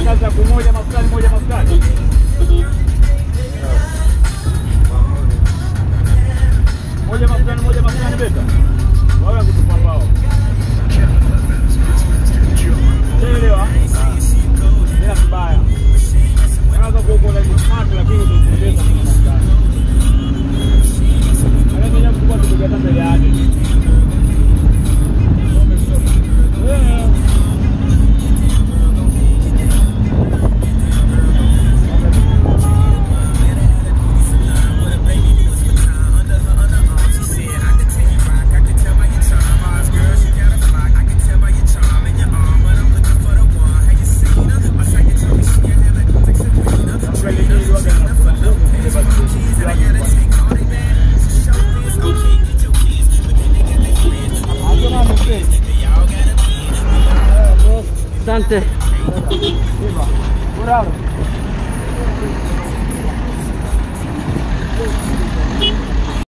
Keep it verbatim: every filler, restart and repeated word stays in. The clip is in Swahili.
kaza kumoja maskani moja maskani. Moja maskani moja maskani beta. Wao kutupa mbao. Elewa. Bila mbaya. Unaweza kuokoa ile smart lakini utaongeza kwa maskani. Alafu ya kubwa tukigata mbele yake. Yeah. Asante. Bravo.